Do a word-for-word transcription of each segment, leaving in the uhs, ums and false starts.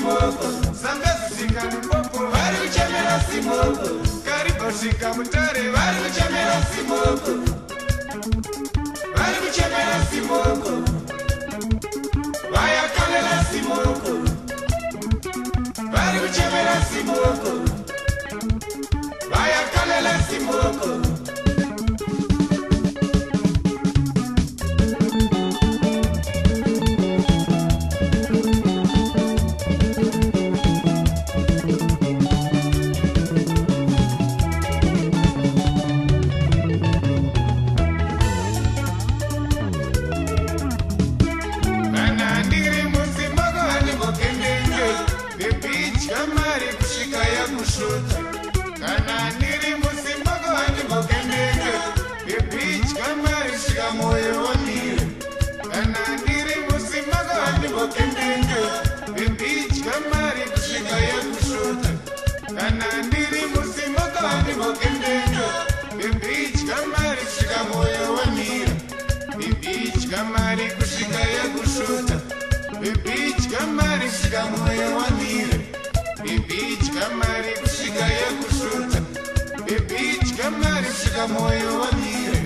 simoko sangazisika mpopo vari kuchemera simoko karibosvika mutare vari kuchemera simoko vari kuchemera simoko vayakalela simoko vari kuchemera simoko vayakalela simoko kana ndiri musimboko handimokendenge bebitya mari svika moyo wamire kana ndiri musimboko handimokendenge bebitya mari kusvika yakushota kana ndiri musimboko handimokendenge bebitya mari svika moyo wamire bebitya mari kusvika yakushota bebitya mari svika moyo wamire bebitya mari kusvika yakushuta bebitya mari svika moyo wamire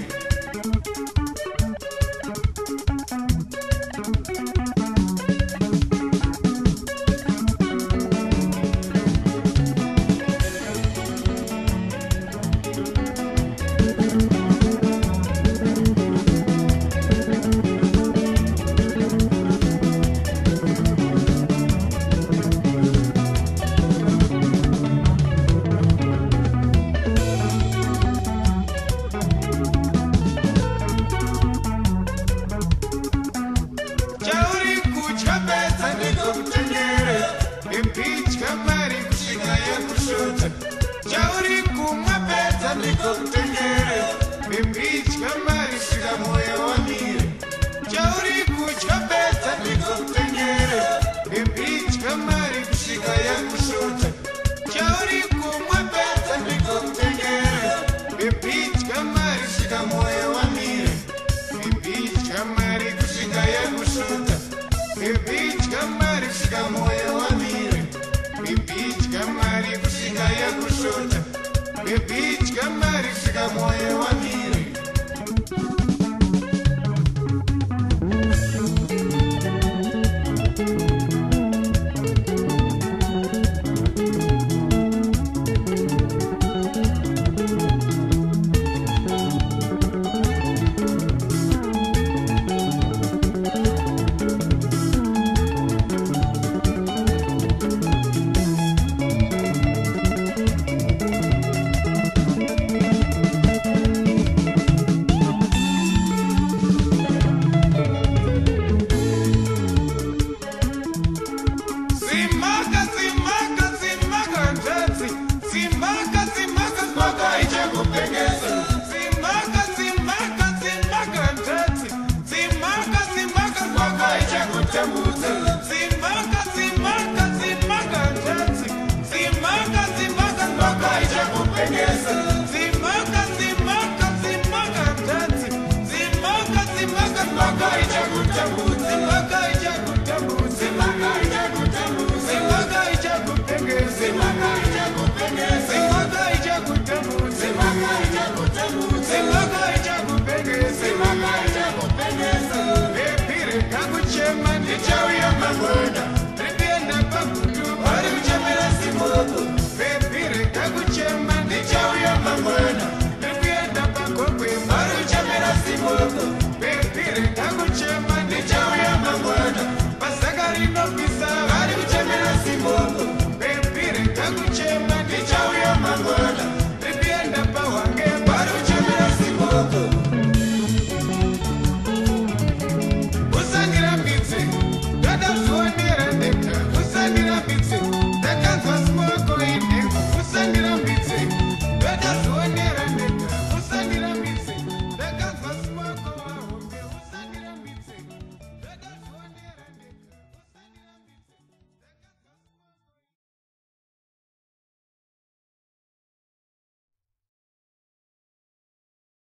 bebitya mari kusvika yakushota chauri kumwa pedza ndikokutengere bebitya mari svika moyo wamire chauri kudya pedza ndikokutengere bebitya mari kusvika yakushota chauri kumwa pedza ndikokutengere bebitya mari svika moyo wamire bebitya mari kusvika yakushota bebitya mari svika moyo wamire bebitya mari kusvika yakushota bebitya mari svika moyo wamire Zimaka, zimaka, zimaka, zimaka, zimaka, zimaka,